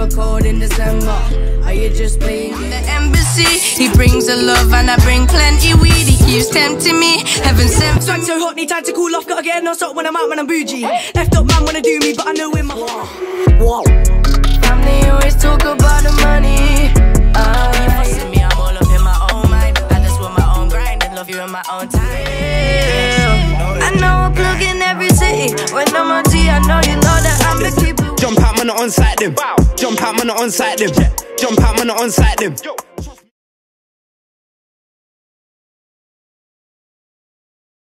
never cold in December. Are you just playing the embassy? He brings the love and I bring plenty weed. He keeps tempting me, heaven sent. Swag so hot, need time to cool off. Gotta get no stop when I'm out, when I'm bougie. Left up man wanna do me, but I know in my heart. Family always talk about the money. You fussing me, I'm all up in my own mind. I just want my own grind and love you in my own time. I know a plug in every city. When I'm on T, I know you know that I'm the keeper. Jump out, man, on sight them. Jump out, man, on sight them. Jump out, man, on sight them.